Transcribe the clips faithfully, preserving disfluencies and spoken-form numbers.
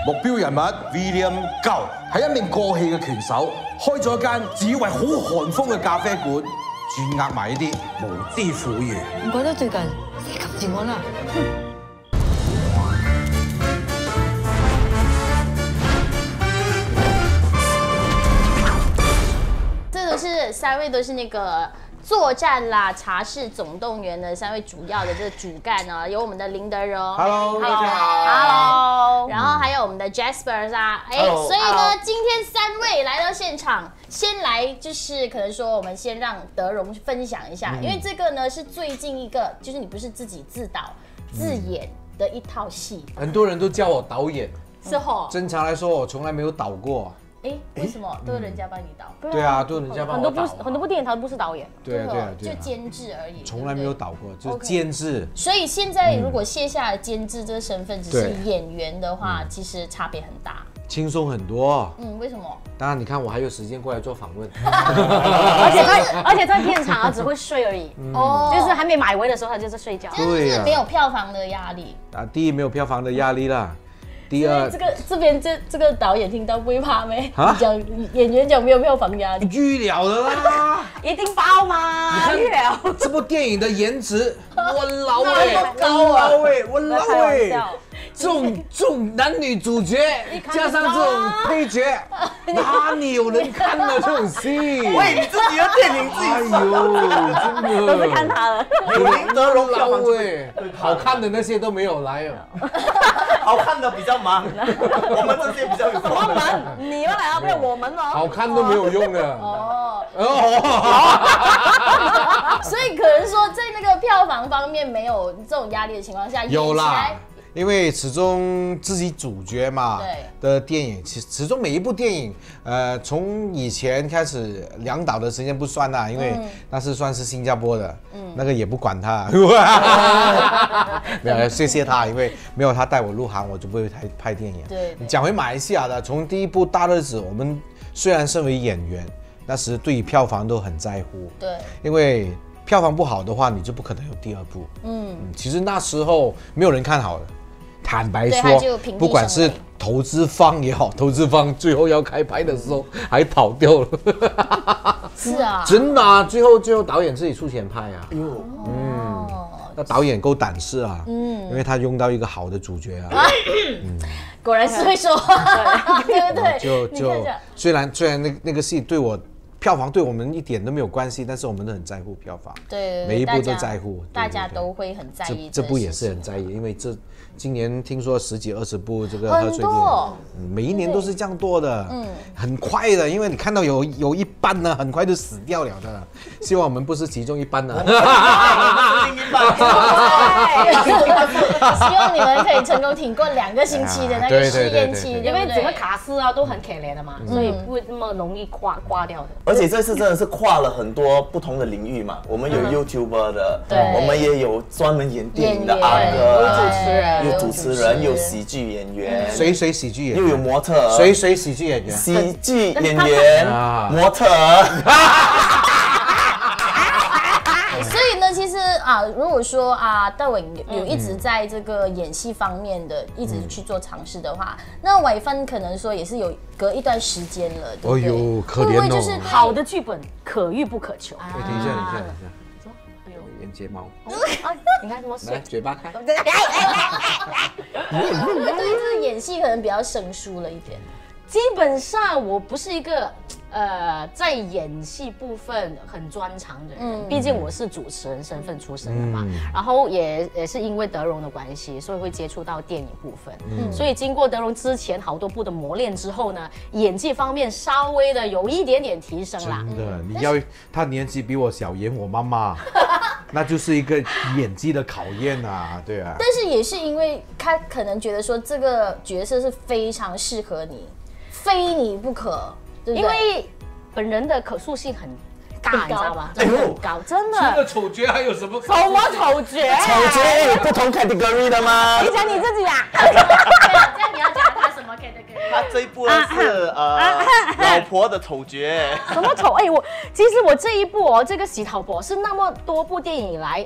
目標人物 William Gao 係一名過氣嘅拳手，開咗間自以為好韓風嘅咖啡館，專呃埋呢啲無知婦孺。 唔怪得最近你及住我啦。 这都是三位都是那个。 作战啦，茶室总动员的三位主要的这个主干呢，有我们的林德荣 ，Hello， 大家好 ，Hello， 然后还有我们的 Jasper 啊，哎， Hello， 所以呢，今天三位来到现场，先来就是可能说，我们先让德荣分享一下，嗯、因为这个呢是最近一个，就是你不是自己自导自演的一套戏， 很多人都叫我导演， 是吼？ 正常来说，我从来没有导过。 哎，为什么都是人家帮你导？ 对啊，都是人家帮我导。 很多部很多部电影他都不是导演， 对啊对啊对啊，就监制而已。 从来没有导过，就是监制。 所以现在如果卸下了监制这个身份，只是演员的话，其实差别很大， 轻松很多。 嗯，为什么？ 当然，你看我还有时间过来做访问， 而且在而且在片场啊只会睡而已，哦，就是还没买位的时候他就是睡觉， 就是没有票房的压力。 啊，第一没有票房的压力啦。 第二， 这个这边这这个导演听到不会怕没？啊，讲演员讲没有票房压力， 预料的啦， 一定包嘛，预料。 这部电影的颜值，我老哎，高啊，我老哎，这种这种男女主角加上这种配角，哪里有人看的这种戏？ 喂，你自己的电影自己哎呦，真的都是看他了。 有林德荣高哎，好看的那些都没有来哦。 好看的比较忙，我们这些比较有空。 我们，你们来啊，不是我们哦。 好看都没有用的。哦哦。 所以可能说，在那个票房方面没有这种压力的情况下， 有啦。 因为始终自己主角嘛的电影，其实始终每一部电影，呃，从以前开始，梁导的时间不算啦，因为那是算是新加坡的，嗯、那个也不管他，没有，谢谢他，因为没有他带我入行，我就不会拍拍电影。 对， 讲回马来西亚的，从第一部《大日子》，我们虽然身为演员，那时对于票房都很在乎， 对， 因为票房不好的话，你就不可能有第二部。嗯，其实那时候没有人看好的。 坦白说，不管是投资方也好，投资方最后要开拍的时候还跑掉了。 是啊， 真的啊，最后最后导演自己出钱拍啊。哎呦，嗯，那导演够胆识啊，嗯，因为他用到一个好的主角啊。 嗯，果然是会说话，对不对？ 就就虽然虽然那那个戏对我。 票房对我们一点都没有关系，但是我们都很在乎票房， 对， 每一部都在乎， 大家都会很在意。 这部也是很在意，因为这今年听说十几二十部这个贺岁片， 每一年都是这样多的，嗯，很快的，因为你看到有有一半呢，很快就死掉了的。希望我们不是其中一半呢。 另一半， 希望你们可以成功挺过两个星期的那个试验期， 因为整个卡司啊都很可怜的嘛，所以不会那么容易挂挂掉的。 而且这次真的是跨了很多不同的领域嘛，我们有 YouTuber 的，对，我们也有专门演电影的阿哥， 有主持人， 有主持人，有喜剧演员， 谁谁喜剧演员， 又有模特， 谁谁喜剧演员， 喜剧演员，模特。 所以呢，其实啊，如果说啊，戴伟有一直在这个演戏方面的一直去做尝试的话，那伟芬可能说也是有隔一段时间了，对不对？ 哎呦，可怜哦！ 会不会就是好的剧本可遇不可求？ 哎，等一下，等一下，等一下，哎呦，眼睫毛， 你看什么？ 来，嘴巴开。 对，就是演戏可能比较生疏了一点。 基本上我不是一个呃在演戏部分很专长的人，嗯、毕竟我是主持人身份出身的嘛，嗯、然后也也是因为德荣的关系，所以会接触到电影部分，嗯、所以经过德荣之前好多部的磨练之后呢，演技方面稍微的有一点点提升啦。 真的，你要他年纪比我小，演我妈妈。那就是一个演技的考验啊，对啊。 但是也是因为他可能觉得说这个角色是非常适合你，非你不可，对不对？ 因为本人的可塑性很大，你知道吗？很高，真的。 除了丑角还有什么？ 什么丑角？ 丑角有不同 category 的吗？ 你讲你自己啊。 这样你要讲他什么 category？ 他这一部是呃老婆的丑角。 什么丑？哎，我其实我这一部哦，这个洗头婆是那么多部电影以来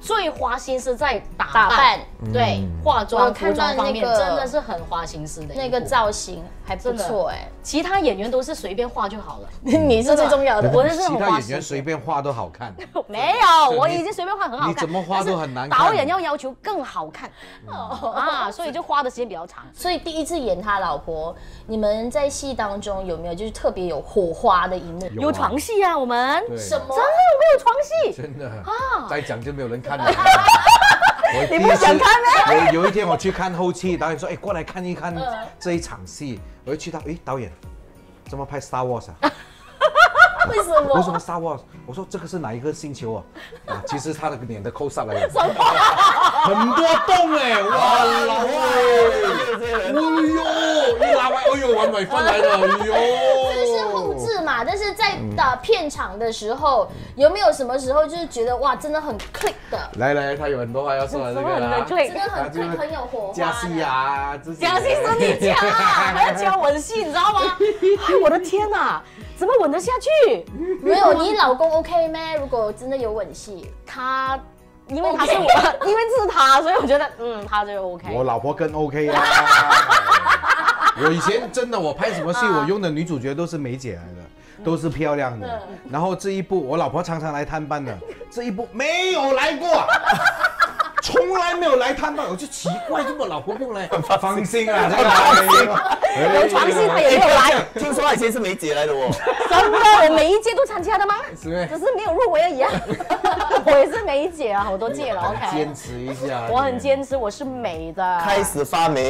最花心思在打打扮， 对，化妆、服我看到装方面那个真的是很花心思的一部。 那个造型还不错哎， 其他演员都是随便画就好了， 你是最重要的。 我是很其他花心思演员随便画都好看， 没有，我已经随便画很好看， 你怎么画都很难看。 导演要要求更好看啊，所以就花的时间比较长。 所以第一次演他老婆，你们在戏当中有没有就是特别有火花的一幕？ 有床戏啊，我们对什么？ 真的有没有床戏？ 真的啊，再讲就没有人看了。 你不想看咩？有有一天我去看后期，导演说：“哎，过来看一看这一场戏。”我就去到，哎，导演，怎么拍 Star Wars 啊？ 为什么？ 为什么 Star Wars？ 我说这个是哪一个星球啊？啊，其实他的脸的 close up 来的，很多洞哎，哇老哎，哎呦，一拉完，哎呦，完美分来的，哎呦。 这是后置嘛，但是在的片场的时候，有没有什么时候就是觉得哇，真的很 click 的？ 来来，他有很多话要说的这个啦， 真的很 click， 很有火花。 加戏啊， 加戏是你讲啊，还要教吻戏，你知道吗？哎，我的天哪！怎么吻得下去？ 没有，你老公 OK 咩？如果真的有吻戏， 他因为他是我，因为是他，所以我觉得嗯，他就 OK。 我老婆更 OK 啊！我以前真的，我拍什么戏，我用的女主角都是梅姐来的，都是漂亮的。然后这一部，我老婆常常来探班的，这一部没有来过。从来没有来探班，我就奇怪，怎么老婆不用来？放心啊，这个有床戏他也没有来。 听说他以前是梅姐来的哦。 真的，我每一届都参加的吗？ 是咩？ 只是没有入围而已啊。我也是梅姐啊，好多届了。OK， 坚持一下。 我很坚持，我是美的。 开始发霉。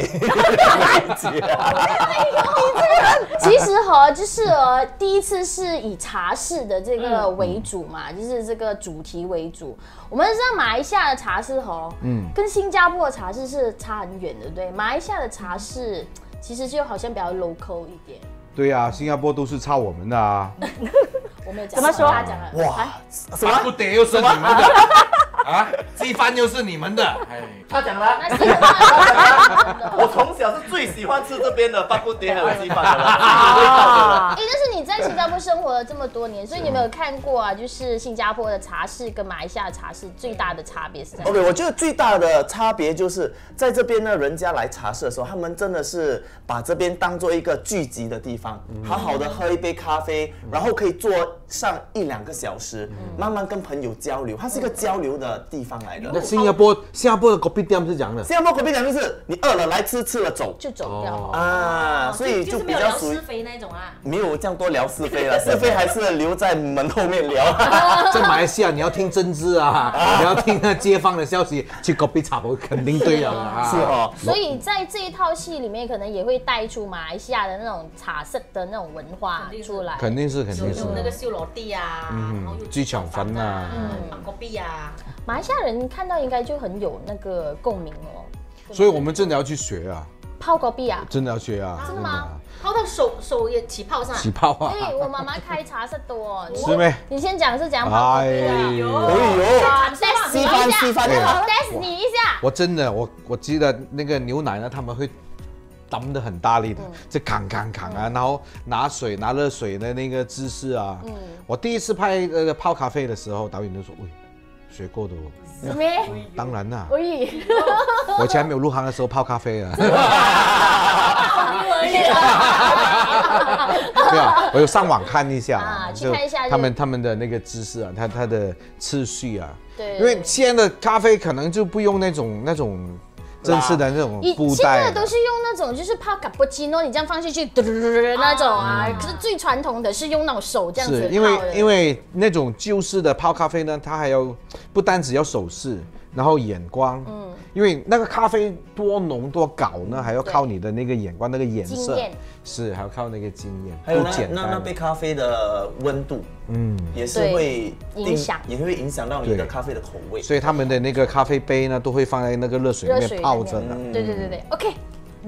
其实哈，就是呃，第一次是以茶室的这个为主嘛，就是这个主题为主。我们知道马来西亚的茶室哈，嗯，跟新加坡的茶室是差很远的，对不对？马来西亚的茶室其实就好像比较 local 一点。 对啊，新加坡都是抄我们的啊。 我没有讲， 怎么说？ 他讲了。 哇， 什么不得又是你们的啊？鸡饭又是你们的，哎， 他讲了， 那新加坡我从小是最喜欢吃这边的巴布爹还有鸡饭的了。 哎，但是你在新加坡生活了这么多年，所以你有没有看过啊？就是新加坡的茶室跟马来西亚的茶室最大的差别是在哪？ OK， 我觉得最大的差别就是在这边呢，人家来茶室的时候，他们真的是把这边当做一个聚集的地方，好好的喝一杯咖啡，然后可以坐上一两个小时，慢慢跟朋友交流，它是一个交流的地方来的。 那新加坡，新加坡的 kopi店是这样的。 新加坡口碑讲就是你饿了来吃，吃了走就走掉啊，所以就比较属于是非那种啊。 没有这样多聊是非了，是非还是留在门后面聊。 在马来西亚，你要听真知啊，你要听那街坊的消息，去 kopi 茶铺肯定对了啊。 是哦， 所以在这一套戏里面，可能也会带出马来西亚的那种茶室的那种文化出来。 肯定是，肯定是。 有那个修罗地啊，然后有鸡肠粉啊， 芒果壁啊。 马来西亚人看到应该就很有那个共鸣哦。 所以我们真的要去学啊， 泡狗币啊？ 真的要学啊。 真的吗？ 泡到手手也起泡上。 起泡啊！ 哎，我妈妈开茶室的哦。 是咩？ 你先讲是怎样泡狗币的？ 哎呦， 啊 ，test 你一下 ，test 你一下。 我真的，我我记得那个牛奶呢，他们会抌得很大力的，就扛扛扛啊，然后拿水拿热水的那个姿势啊。我第一次拍那个泡咖啡的时候，导演就说：“喂，学过的哦。” 是咩？ 当然啦， 喂， 我以前还没有入行的时候泡咖啡啊。对啊，我有上网看一下啊，去看一下他们他们的那个姿势啊，他他的次序啊。 对， 因为现在的咖啡可能就不用那种那种正式的那种布袋， 现在都是用那种就是泡卡布奇诺，你这样放进去，嘟嘟嘟嘟那种啊。可是最传统的是用那种手这样子泡的。 是因为因为那种旧式的泡咖啡呢，它还要不单只要手势，然后眼光，嗯，因为那个咖啡多浓多搞呢，还要靠你的那个眼光，那个颜色，是还要靠那个经验。 还有那那那杯咖啡的温度，嗯，也是会影响， 也会影响到你的咖啡的口味。 所以他们的那个咖啡杯呢，都会放在那个热水里面泡着的。 对对对对 ，OK。有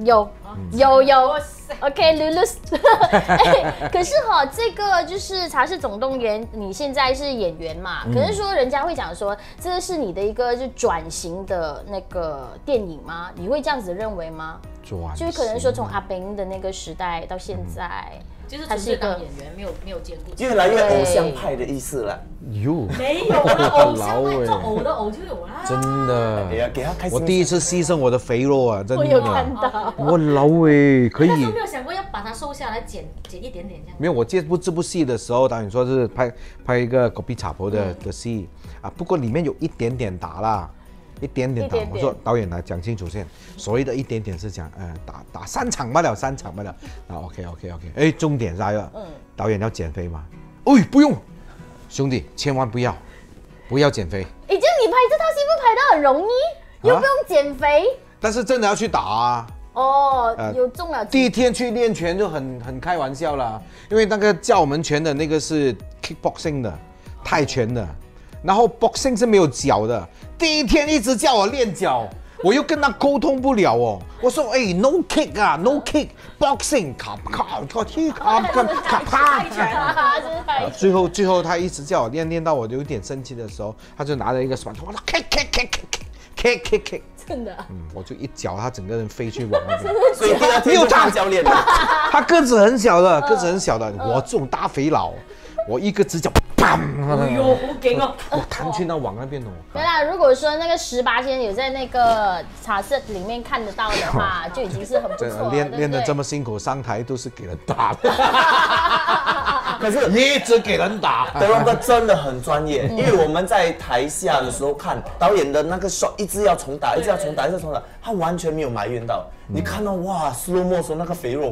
有有 ，OK， Lulus 哎。可是哈，这个就是《茶室总动员》，你现在是演员嘛？可是说人家会讲说，这个是你的一个就转型的那个电影吗？你会这样子认为吗？ 转就是可能说从阿炳的那个时代到现在。嗯就是纯粹当演员，没有没有兼顾， 越来越偶像派的意思了。 哟， 没有啦，偶像派做偶的偶就有啦。 真的， 哎呀，给他开心。 我第一次牺牲我的肥肉啊，真的。 我有看到。 我老哎，可以。 那时候没有想过要把它瘦下来，减减一点点这样。 没有，我接部这部戏的时候，导演说是拍拍一个狗屁茶婆的的戏啊，不过里面有一点点打啦。一点点打， 点点我说导演来讲清楚先，所谓的一点点是讲，呃，打打三场罢了，三场罢了，啊 ，OK OK OK， 哎，重点来了，嗯，导演要减肥吗？哎，不用，兄弟，千万不要，不要减肥。 哎，就你拍这套戏不拍到很容易，又不用减肥， 但是真的要去打啊。 哦，呃、有中了。 第一天去练拳就很很开玩笑啦，因为那个教我们拳的那个是 kickboxing 的，泰拳的。然后 boxing 是没有脚的，第一天一直叫我练脚，我又跟他沟通不了哦。我说哎 ，no kick 啊 ，no kick，boxing 卡卡卡踢卡卡卡啪。最后最后他一直叫我练，练到我有点生气的时候，他就拿了一个板，我说 kick kick kick kick kick kick kick， 真的。 嗯，我就一脚，他整个人飞去往那边。 所以第二天就当教练了。 他个子很小的，个子很小的，我这种大肥佬，我一个直角。哎呦，好劲哦！ 我弹去那往那边哦。 对啦，如果说那个十八仙有在那个茶室里面看得到的话，就已经是很不错了。 练练得这么辛苦，上台都是给人打的。 可是一直给人打。 德荣哥真的很专业，因为我们在台下的时候看导演的那个 shot， 一直要重打，一直要重打，一直要重打，他完全没有埋怨到。你看到哇 ，slow motion 那个肥肉，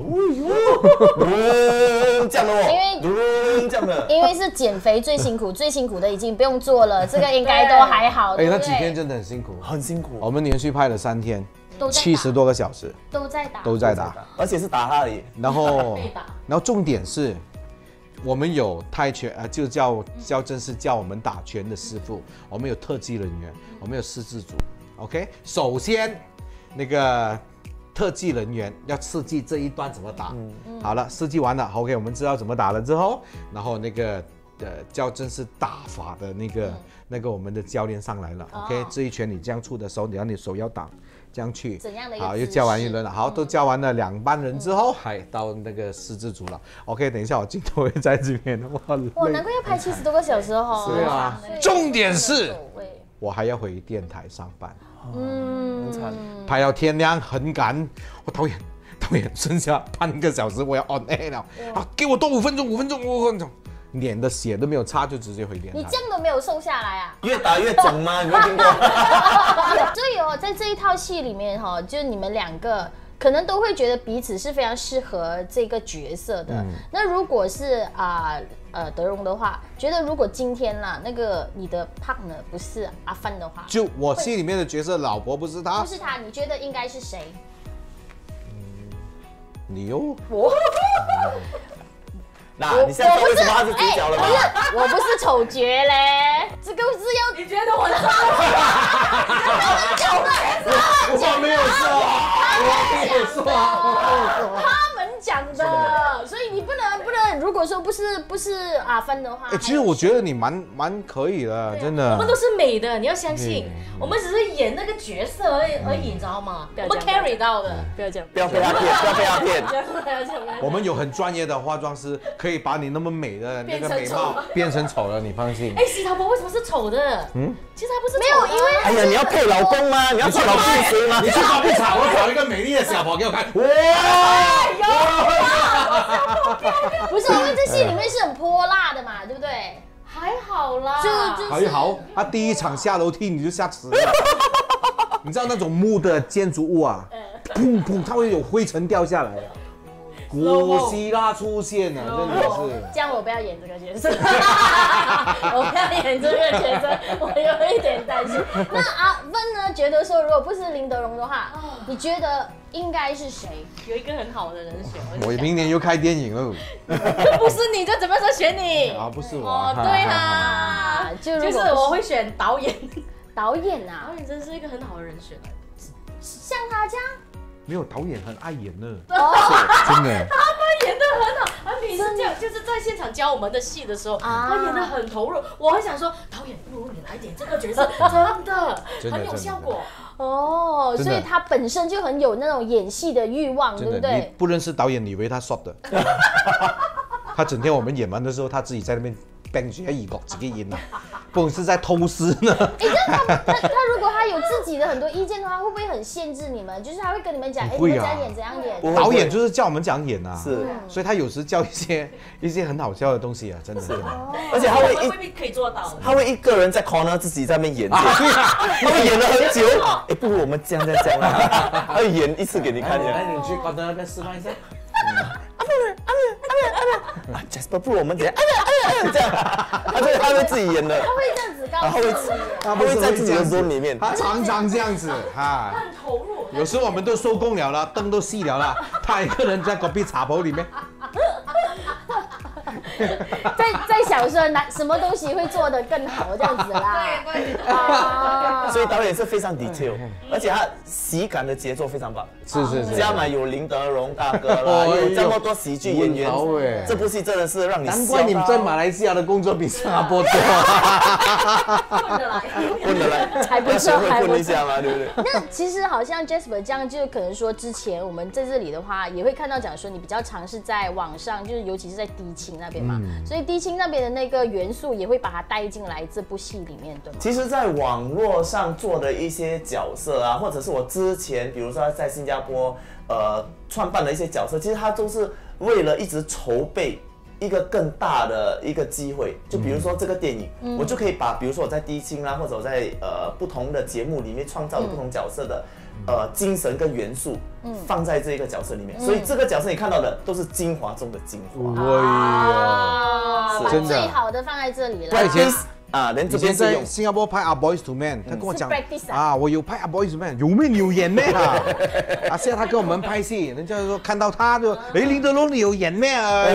这样的哦， 因为这样的， 因为是减肥最辛苦，最辛苦的已经不用做了，这个应该都还好。 哎，那几天真的很辛苦， 很辛苦。 我们连续拍了三天，七十多个小时， 都在打， 都在打， 而且是打他而已。 然后，然后重点是。我们有泰拳啊、呃，就叫叫正式教我们打拳的师傅，我们有特技人员，我们有四字组 ，OK。首先，那个特技人员要刺激这一段怎么打，嗯、好了，刺激完了 ，OK， 我们知道怎么打了之后，然后那个呃叫正式打法的那个、嗯、那个我们的教练上来了、哦、，OK， 这一拳你这样出的时候，你要你手要挡。这样去， 怎样的一个好，又教完一轮了，好，都教完了两班人之后，还到那个狮子组了。OK， 等一下我镜头会在这边，哇， 哇，难怪要拍七十多个小时哦。 对啊，重点是，我还要回电台上班，嗯，拍到天亮很赶，我导演导演剩下半个小时我要 on air 了，啊，给我多五分钟，五分钟，五分钟。脸的血都没有擦，就直接回电台。 你这样都没有瘦下来啊？ 越打越肿吗？你没听过？ 所以哦，在这一套戏里面哈、哦，就你们两个可能都会觉得彼此是非常适合这个角色的。嗯、那如果是啊 呃, 呃德荣的话，觉得如果今天啦，那个你的 partner 不是阿范的话， 就我戏里面的角色老婆不是他， 不是他，你觉得应该是谁？ 嗯，你哟。 我。 那你现在知道为什么他是主角了吗？ 欸、不是，我不是丑角嘞，这个是要你觉得我错？ 我没有说，我没有说， 他们讲的，所以你不能不能，如果说不是不是阿芬的话， 哎，其实我觉得你蛮蛮可以的，真的。 我们都是美的，你要相信，我们只是演那个角色而已而已，你知道吗？我们 carry 到的， 不要讲， 不要被他骗，不要被他骗。 我们有很专业的化妆师，可以把你那么美的那个美貌变成丑了，你放心。 哎，西桃婆为什么是丑的？嗯，其实他不是没有，因为哎呀，你要配老公吗？你要配老公谁吗？ 你去找不找？我找一个美丽的小婆给我看。 哇！不是，因为这戏里面是很泼辣的嘛，对不对？ 还好啦， 就就还好。他第一场下楼梯你就吓死了。你知道那种木的建筑物啊，砰砰，它会有灰尘掉下来的。古希腊出现了，真的是。 这样我不要演这个角色，我不要演这个角色，我有一点担心。那阿芬呢？觉得说，如果不是林德荣的话，你觉得应该是谁？ 有一个很好的人选。 我明年又开电影了。 不是你，就怎么说选你？ 啊，不是我。 哦，对啊，就就是我会选导演。 导演啊， 导演真是一个很好的人选。 像他这样。 没有导演很爱演呢， 哦真的。 他演的很好，他每次这样，就是在现场教我们的戏的时候， 啊他演的很投入。我还想说，导演不如你来演这个角色，真的真的很有效果。 哦， 真的所以他本身就很有那种演戏的欲望，对不真的，你对？ 不认识导演，你以为他 shot 的。他整天我们演完的时候，他自己在那边编住一角自己演啊，不懂是在偷师呢。 哎，那他他他如果他有自己的很多意见的话，会不会很限制你们？就是他会跟你们讲，哎，你不会啊们怎样演怎样演。 不会导演就是叫我们讲演啊， 是， 所以他有时教一些一些很好笑的东西啊，真的。真的而且他会一未必可以做到。 他会一个人在 corner 自己在那边演，他会演了很久。哎，不如我们这样这样这样啊，他会演一次给你看来， 的。 你去高德那边示范一下。 啊 ，Jasper， 不如我们这样，这样，他会他会自己演的， 他会这样子告啊，他会诉你。 他会在自己的 zone 里面。 他常常这样子哈。 很投入。 有时候我们都收工了啦，灯都熄了啦，他一个人在隔壁茶铺里面。 在在想说哪什么东西会做得更好这样子啦。 对对。 啊， 所以导演是非常 detail，而且他喜感的节奏非常棒。 是是是。 加码有林德荣大哥啦， 哎呦有这么多喜剧演员文豪哎， 这部戏真的是让你笑到。 难怪你们在马来西亚的工作比新加坡多。 混得来。 混得来， 还不错要学会还不错混一下嘛，对不对？ 那其实好像 Jasper 这样，就可能说之前我们在这里的话，也会看到讲说你比较尝试在网上，就是尤其是在低清那边嘛，所以低清那边的那个元素也会把它带进来这部戏里面，对吗？ 其实，在网络上做的一些角色啊，或者是我之前，比如说在新加坡，呃，创办的一些角色，其实它都是为了一直筹备一个更大的一个机会。就比如说这个电影， 嗯、 我就可以把，比如说我在低清啦，或者我在呃不同的节目里面创造的不同角色的。呃，精神跟元素放在这个角色里面，所以这个角色你看到的都是精华中的精华。 哎啊，把真的最好的放在这里了。 不然以前啊，连这以前在边是用新加坡拍《A Boys to Men》，他跟我讲是 practice 啊啊，我有拍《A Boys to Men》，有没有演咩啊？啊，现在他跟我们拍戏，人家说看到他就，哎，林德龙你有演咩？哎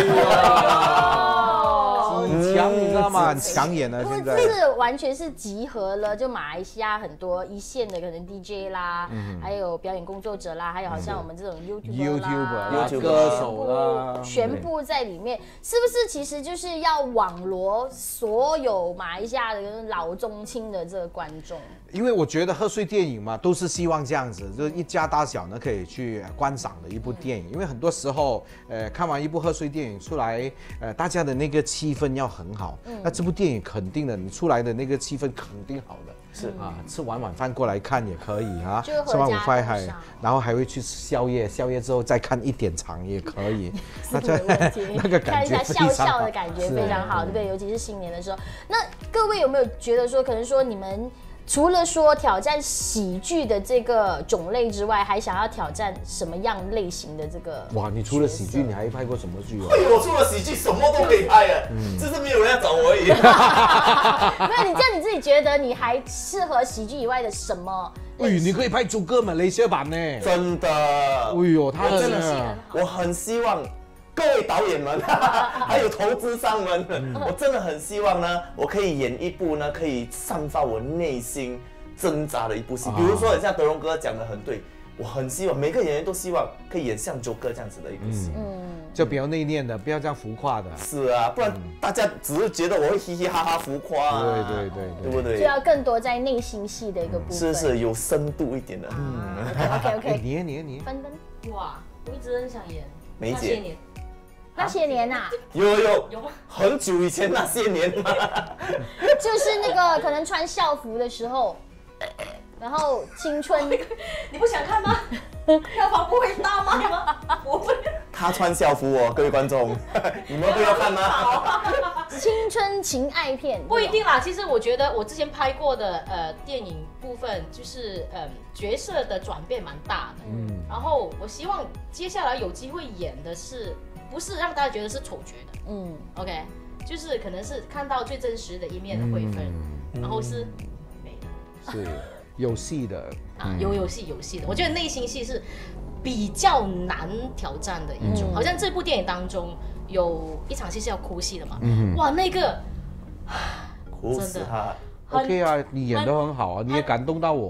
呀，很强，你知道吗？很抢眼啊！现在这是完全是集合了，就马来西亚很多一线的可能 D J 啦，还有表演工作者啦，还有好像我们这种 YouTuber 啦、 YouTuber 歌手啦， 全部在里面，是不是？其实就是要网罗所有马来西亚的老中青的这个观众。 因为我觉得贺岁电影嘛，都是希望这样子，就是一家大小呢可以去观赏的一部电影。因为很多时候，呃，看完一部贺岁电影出来，呃，大家的那个气氛要很好。那这部电影肯定的，你出来的那个气氛肯定好的。 是啊，吃完晚饭过来看也可以啊， 就吃完午饭还合家观赏， 然后还会去吃宵夜，宵夜之后再看一点场也可以。那没问题那个感觉看一下笑非常好笑的感觉非常好，对不对？尤其是新年的时候。那各位有没有觉得说，可能说你们除了说挑战喜剧的这个种类之外，还想要挑战什么样类型的这个？ 哇，你除了喜剧，你还拍过什么剧哦？ 我除了喜剧什么都可以拍啊，只是没有人要找我而已。 没有，你这样你自己觉得你还适合喜剧以外的什么？ 哎，你可以拍朱哥马来西亚版呢。 真的， 哎呦，他我真的的是，我很希望各位导演们，还有投资商们，我真的很希望呢，我可以演一部呢，可以散发我内心挣扎的一部戏。比如说，像德荣哥讲的很对，我很希望每个演员都希望可以演像周哥这样子的一部戏。 嗯， 就比较内敛的，不要这样浮夸的。 是啊，不然大家只是觉得我会嘻嘻哈哈浮夸啊， 对对对对不对？ 就要更多在内心戏的一个部分。 是是有深度一点的。嗯， OK 哎 OK， 你你你， 芬芬， 哇，我一直很想演梅姐那些年。 那些年呐、啊， 有有有吗？ 很久以前那些年嘛。 就是那个可能穿校服的时候，然后青春， 你不想看吗？票房不会大卖吗？不会。 他穿校服哦，各位观众，你们会要看吗？ 青春情爱片不一定啦。其实我觉得我之前拍过的呃电影部分，就是呃角色的转变蛮大的。嗯。然后我希望接下来有机会演的是，不是让大家觉得是丑角的。 嗯 OK， 就是可能是看到最真实的一面的慧芬，然后是美的。 是有戏的啊，有有戏有戏的。我觉得内心戏是比较难挑战的一种。好像这部电影当中有一场戏是要哭戏的嘛，哇，那个哭死他。 OK 啊，你演得很好啊，你也感动到我啊。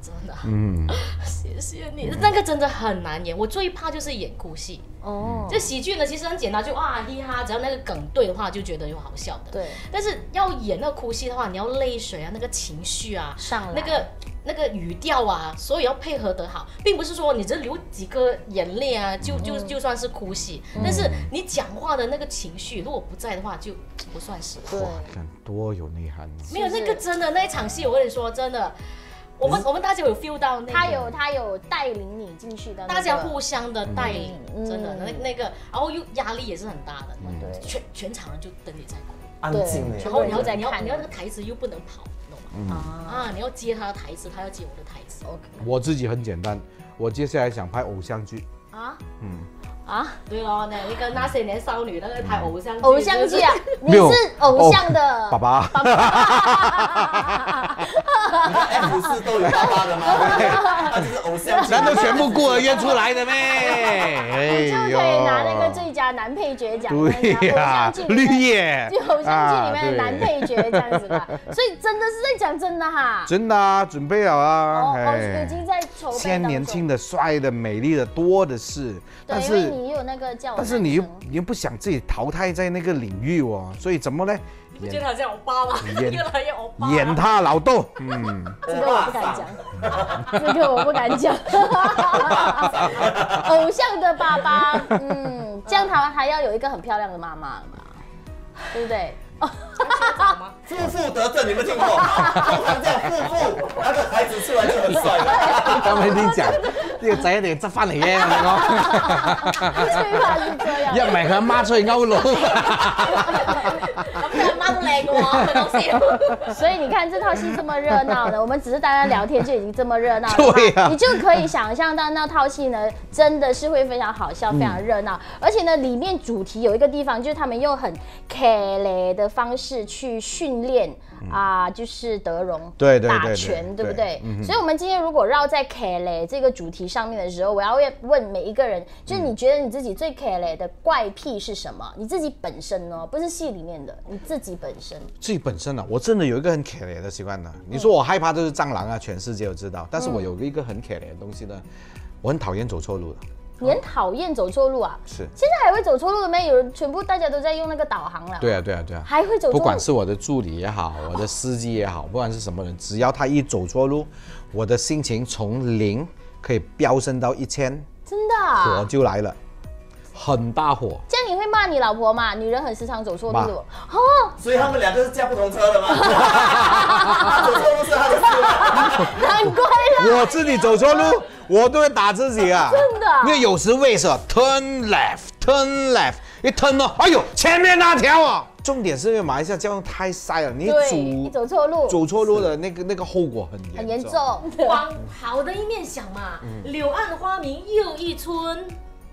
真的，嗯，谢谢你。那个真的很难演，我最怕就是演哭戏。哦，这喜剧呢其实很简单，就啊嘻哈，只要那个梗对的话，就觉得有好笑的。 对。 但是要演那个哭戏的话，你要泪水啊，那个情绪啊， 上来， 那个那个语调啊，所以要配合得好，并不是说你只流几颗眼泪啊，就就就算是哭戏。嗯、但是你讲话的那个情绪，如果不在的话，就不算是。 对。 哇，看多有内涵、啊。 没有那个真的那一场戏，我跟你说真的。我们我们大家有 feel 到那个， 他有他有带领你进去的、那個， 大家互相的带领， 嗯、 真的那那个，然后又压力也是很大的， 对， 全全场人就等你在哭， 安静哎， 然后你要你要你要那个台词又不能跑，懂吗？啊，你要接他的台词，他要接我的台词。OK， 我自己很简单，我接下来想拍偶像剧啊， 嗯。啊， 对咯，那那个那些年少女那个拍偶像剧， 偶像剧啊，你是偶像的爸爸。 爸爸你看 F 四都有爸爸的吗？他就是偶像剧， 难道全部孤儿院出来的咩？ 你就可以拿那个最佳男配角奖。 对呀，绿叶， 就偶像剧里面的男配角这样子的，所以真的是在讲真的哈。 真的啊，准备了啊， 哦，已经在筹备。 现在年轻的、帅的、美丽的多的是，但是。 你有那个叫， 但是你又你又不想自己淘汰在那个领域哦，所以怎么呢？ 你不觉得他像欧巴吗？越来越欧巴。 演他老豆，嗯， 这个我不敢讲，这个我不敢讲。偶像的爸爸，嗯，这样他还要有一个很漂亮的妈妈嘛，对不对？ 负负得正，你们听过？通常叫负负，那个孩子出来就很帅了。 刚才你講呢個仔一定要執翻嚟嘅，我最怕是這樣。 一唔係佢阿媽出去勾佬。 咁佢阿媽都靚嘅喎，佢講笑。 所以你看這套戲這麼熱鬧的，我們只是大家聊天就已經這麼熱鬧了。 對啊。 你就可以想象到那套戲呢，真的是會非常好笑，非常熱鬧。而且呢，裡面主題有一個地方，就是他們用很騎呢的方式去訓練啊、呃，就是德容對對打拳，對不對？所以，我們今天如果繞在騎呢這個主題上面的時候，我要問每一個人，就是你覺得你自己最騎呢的怪癖是什麼？你自己本身哦，不是戲裡面的，你自己本身。 自己本身啊，我真的有一個很騎呢的習慣的。你說我害怕就是蟑螂啊，全世界都知道。但是我有一個很騎呢的東西呢，我很討厭走錯路的。 你很討厭走錯路啊？ 是。 現在還會走錯路的咩？有人全部大家都在用那個導航了。 對啊，對啊，對啊。 還會走錯路？ 不管是我的助理也好，我的司機也好，不管是什麼人，只要他一走錯路，我的心情從零可以飆升到一千。 真的啊？ 火就來了，很大火。 這樣你會罵你老婆嗎？女人很時常走錯路的。哦。 所以他們兩個是駕不同車的嗎？走錯路是他的事。 難怪啦。 我自己走錯路。我都會打自己啊！ 真的， 因為有時為什麼 turn left turn left 一 turn 哦，哎呦，前面那條啊！重點是因為馬來西亞交通太塞了，你走你走錯路， 走錯路的那個那個後果很嚴很嚴重。 往好的一面想嘛，柳暗花明又一村。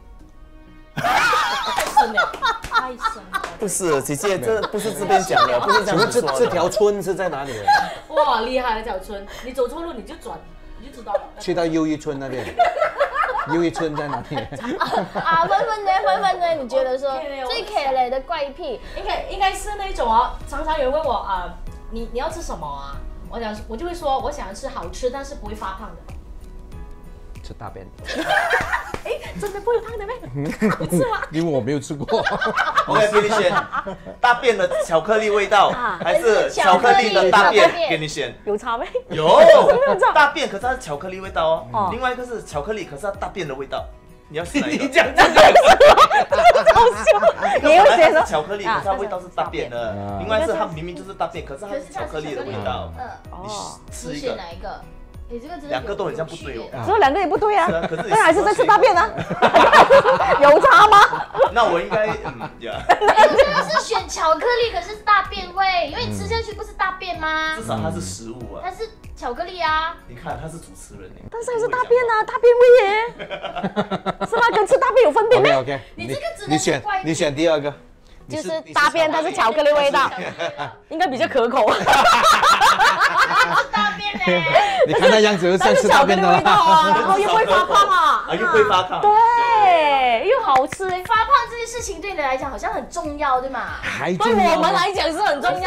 太深了，太深了。 不是，姐姐，这不是这边讲的，不是这样子说的。 這這條村是在哪裡？ 哇，厲害了，這條村，你走錯路你就轉。你就知道了， 去到又一村那邊，又一村在哪裡？ 啊，芬芬呢？芬芬呢？你覺得說最騎呢的怪癖， 應該應該是那種哦，常常有人問我啊、呃，你你要吃什麼啊？我講我就會說，我想吃好吃但是不會發胖的。 吃大便。 哎，真的不會胖的咩？好吃嗎？ 因為我沒有吃過。 我給你選，大便的巧克力味道，還是巧克力的大便？給你選。 有差沒？ 有。大便可是它是巧克力味道哦，另外一個是巧克力，可是它大便的味道。你要選哪一個？你講這個好笑。你又選什麼？ 巧克力，可是它味道是大便的。另外是它明明就是大便，可是它是巧克力的味道。嗯，你吃一個。 哪一個？你這個兩個都很像不對哦， 所以兩個也不對啊， 可是但還是在吃大便啊，有差嗎？ 那我應該嗯呀， 你這個是選巧克力，可是大便味，因為你吃下去不是大便嗎？ 至少它是食物啊， 它是巧克力啊。 你看他是主持人， 但是還是大便啊，大便味耶，是嗎？跟吃大便有分別咩 ？OK， 你這個只你選能是怪你選第二個。 就是大便，但是巧克力味道，應該比較可口。 是大便呢？ 你看那樣子像吃大便的味道啊，然後又會發胖啊， 啊又會發胖， 對，又好吃。 發胖這件事情對你來講好像很重要，對嗎？ 還對我們來講是很重要的。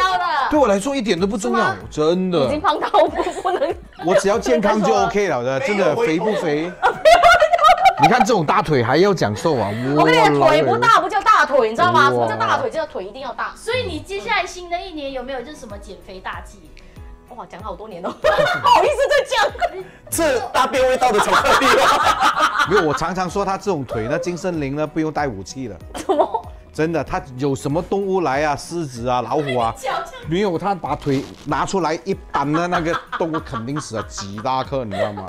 对我来说一点都不重要，真的。 已经胖到不不能。 我只要健康就 OK 了的，真的肥不肥？你看这种大腿还要讲瘦啊！ 我跟你讲，腿不大不叫大腿，你知道吗？什么叫大腿？就叫腿一定要大。 所以你接下来新的一年有没有就是什么减肥大计？ 哇，讲了好多年了，不好意思再讲。 是大便味道的巧克力吗？ 没有，我常常说他这种腿呢，金圣灵呢不用带武器了。 怎么？ 真的，他有什么动物来啊，狮子啊、老虎啊，没有他把腿拿出来一扳呢，那个动物肯定死了几大克，你知道吗？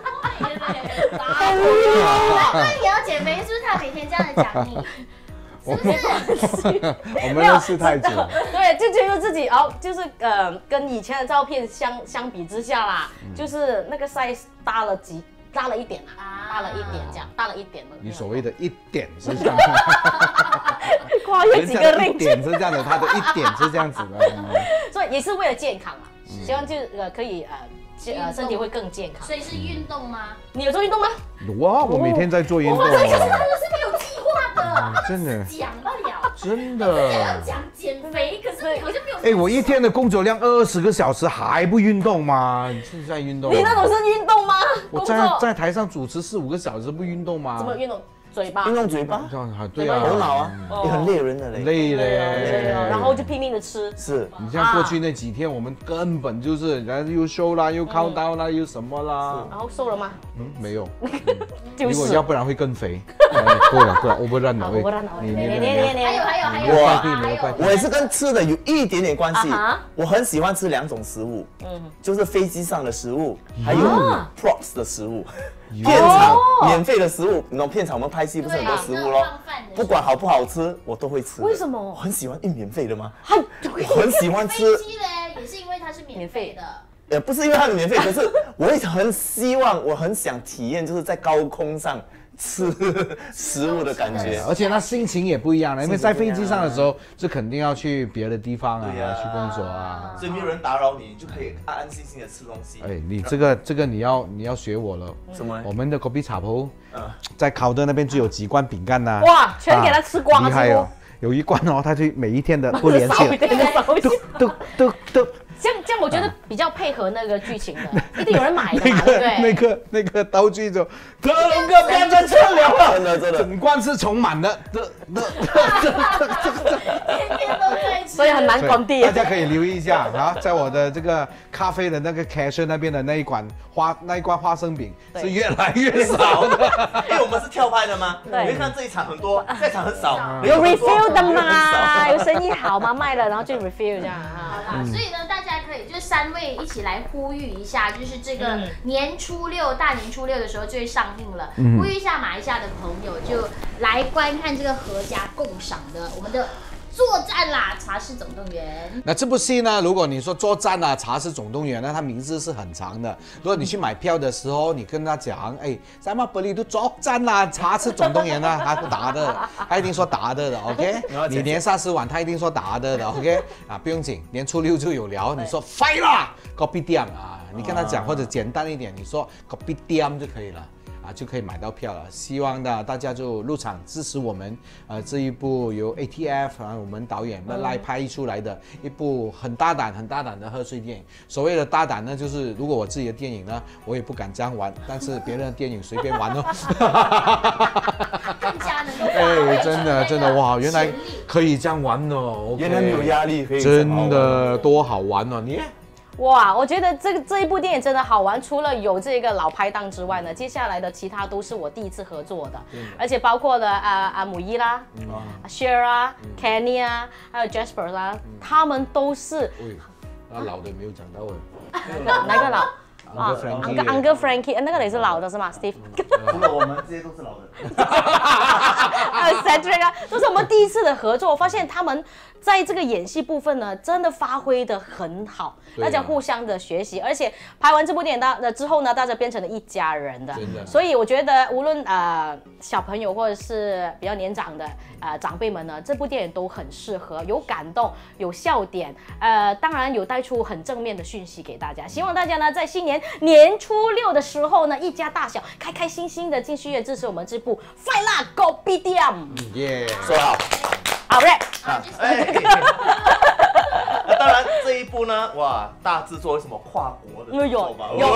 难怪你要减肥，是不是他每天这样子讲你？是不是？ 我们认识太久， 对，就觉得自己哦，就是呃，跟以前的照片相相比之下啦，就是那个 size 大了几，大了一点啊，大了一点这样，大了一点了。 你所谓的一点是这样， 跨越几个一零点是这样的，他的一点是这样子的， 所以也是为了健康啊，希望就呃可以呃。呃，身体会更健康。 所以是运动吗？ 你有做运动吗？ 有啊，我每天在做运动啊。 可是他们是没有计划的， 真的讲不了。 真的。 要讲减肥，可是你好像没有。 哎，我一天的工作量二十个小时还不运动吗？你是在运动？ 你那种是运动吗？ 我在在台上主持四五个小时不运动吗？ 怎么运动？嘴巴， 运动嘴巴， 对啊， 头脑啊，也很累人的嘞， 累嘞， 然后就拼命的吃。 是你像过去那几天，我们根本就是然后又瘦啦，又靠刀啦，又什么啦。 然后瘦了吗？ 嗯，没有。 就是。 如果要不然会更肥。够了够了，我不认了。 我不认了。 你你你你还有还有还有。 我我也是跟吃的有一点点关系。我很喜欢吃两种食物，嗯，就是飞机上的食物，还有 props 的食物。片场免费的食物，你懂片场我们拍戏不是很多食物咯？不管好不好吃，我都会吃。 为什么？ 我很喜欢，因为免费的吗？我很喜欢吃。 飞机嘞，也是因为它是免费的。 也不是因为它是免费，可是我会很希望，我很想体验，就是在高空上吃食物的感觉， 而且那心情也不一样了，因为在飞机上的时候，就肯定要去别的地方啊，去工作啊， 所以没有人打扰你，你就可以安安心心的吃东西。 哎，你这个这个你要你要学我了， 什么？ 我们的隔壁茶铺，在考的那边就有几罐饼干呐， 哇，全给他吃光了， 厉害哦！有一罐哦，他就每一天的不联系， 都都都都。 这样这样，我觉得比较配合那个剧情的，一定有人买的嘛，对不对？ 那个那个道具就特龙哥不要再吃了， 真的真的， 整罐是充满的，的的， 天天都在吃， 所以很难关闭。 大家可以留意一下啊，在我的这个咖啡的那个 cashier 那边的那一罐花那一罐花生饼是越来越少的， 因为我们是跳拍的嘛，你会看这一场很多，这一场很少， 有 refill 的嘛，有生意好嘛，卖了然后就 refill 这样啊。 所以呢，大家可以就三位一起来呼吁一下，就是这个年初六大年初六的时候就会上映了，呼吁一下马来西亚的朋友就来观看这个合家共赏的我们的作战啦，茶室总动员。 那这部戏呢，如果你说作战啊，茶室总动员呢，它名字是很长的。如果你去买票的时候，你跟他讲，哎，在马本里都作战啦，茶室总动员啊，他不打的，他一定说打的的 ，OK？ 你年三十晚，他一定说打的的 ，OK？ 啊，不用紧，年初六就有聊，你说 fight 啦 ，Kopitiam 啊，你跟他讲，或者简单一点，你说 Kopitiam 就可以了。啊，就可以买到票了。希望呢，大家就入场支持我们，呃，这一部由 A T F 啊，我们导演来拍出来的一部很大胆、很大胆的贺岁电影。所谓的大胆呢，就是如果我自己的电影呢，我也不敢这样玩，但是别人的电影随便玩哦。 更加能够哎，真的真的哇，原来可以这样玩哦， 原来没有压力，可以真的多好玩哦，你。 哇，我觉得这个这一部电影真的好玩。除了有这个老拍档之外呢，接下来的其他都是我第一次合作的，嗯、而且包括了啊啊母一啦、嗯、啊 Cher 啊、嗯、Kenny 啊，还有 Jasper 啦、嗯，他们都是。 喂，那老的没有讲到哎。 哪个老？ 啊 ，Uncle Uncle Frankie， 那个也是老的是吗 ？Steve。 除了我们这些都是老的。 还有 Cedric 啊，都是我们第一次的合作，我发现他们在这个演戏部分呢，真的发挥的很好，大家互相的学习，而且拍完这部电影的之后呢，大家变成了一家人的，所以我觉得无论呃小朋友或者是比较年长的呃长辈们呢，这部电影都很适合，有感动，有笑点，呃，当然有带出很正面的讯息给大家。希望大家呢在新年年初六的时候呢，一家大小开开心心的进戏院支持我们这部《快乐 Kopitiam》。 耶，说得好。 好嘞。 啊，哎。当然，这一部呢，哇，大制作为什么跨国的制作吧？ 有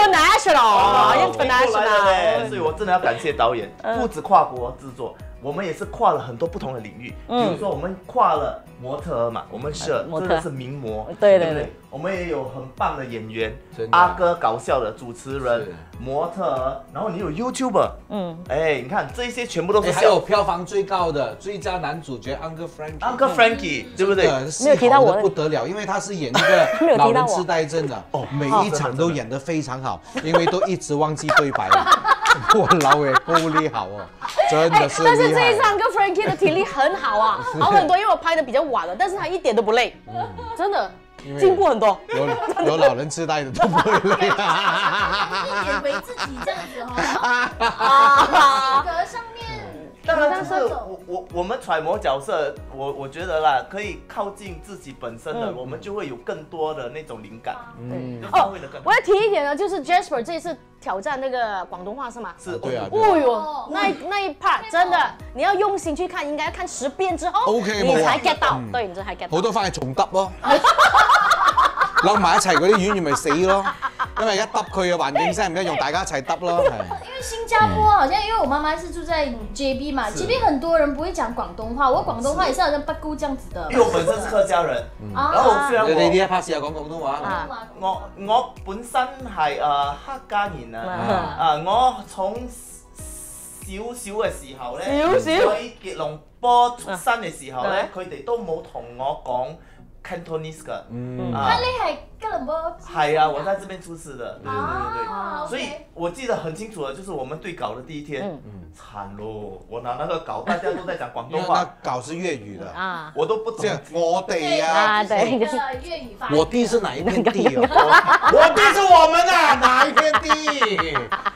international，international， 所以我真的要感谢导演，不止跨国制作。我们也是跨了很多不同的领域，比如说我们跨了模特儿嘛，我们是真的是名模， 对对对， 我们也有很棒的演员，阿哥搞笑的主持人，模特儿，然后你有 YouTuber， 嗯，哎，你看这些全部都是， 还有票房最高的最佳男主角 Uncle Frankie，Uncle Frankie， 对不对？ 没有提到我不得了，因为他是演一个老人痴呆症的，哦，每一场都演得非常好，因为都一直忘记对白。我老也够厉害哦，真的是厉害。 但是这一场跟 Frankie 的体力很好啊，好很多，因为我拍的比较晚了，但是他一点都不累，真的进步很多。 有有老人痴呆的都不会累。 以为自己这样子哦，性格上面。 当然，就是我我我们揣摩角色，我我觉得啦，可以靠近自己本身的，我们就会有更多的那种灵感。嗯，哦， 我要提一点呢，就是 Jasper 这一次挑战那个广东话是吗？ 是， 对啊。 哦呦，那那一 part 真的，你要用心去看，应该要看十遍之後 ，OK， 你才 get 到，對，你才 get 到。 好多翻去重揼咯，擸埋一齊嗰啲演員咪死咯。因為一揼佢嘅環境聲唔一樣，大家一齊揼咯。 因為新加坡好像，因為我媽媽是住在 J B 嘛 ，J B 很多人不會講廣東話，我廣東話也是好像北姑這樣子的。 因為我本身是客家人，然後雖然我你呢一 part 試下講廣東話。 我我本身係誒客家人啊，啊我從小小嘅時候咧，喺吉隆坡出生嘅時候咧，佢哋都冇同我講 Cantonese 㗎。 嗯，那你係吉隆坡？ 係啊，我在這邊出世的，對對對對，所以我記得很清楚的，就是我們對稿的第一天，慘咯，我拿那個稿，大家都在講廣東話， 那稿是粵語的啊， 我都不懂。 我哋啊， 對，粵語發。 我地是哪一片地哦？我地是我們啊，哪一片地？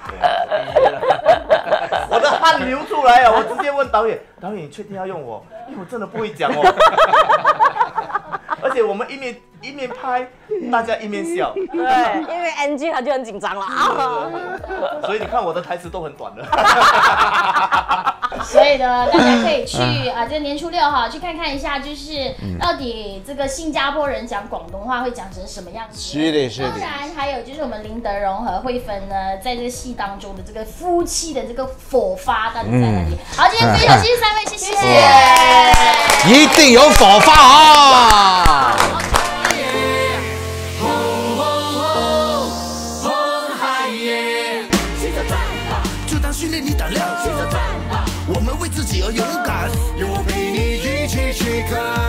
我的汗流出來啊！我直接問導演，導演你確定要用我？因為我真的不會講哦。而且我們一面一面拍，大家一面笑。 對，因為 N G 他就很緊張了啊。 所以你看我的台詞都很短的。 所以呢，大家可以去啊，这年初六哈，去看看一下，就是到底这个新加坡人讲广东话会讲成什么样子。 是的，是的。 当然还有就是我们林德荣和慧芬呢，在这个戏当中的这个夫妻的这个火花到底在哪里？好，今天非常谢谢三位，谢谢。 一定有火花啊！ 就当训练你胆量，我们为自己而勇敢，有我陪你一起去看。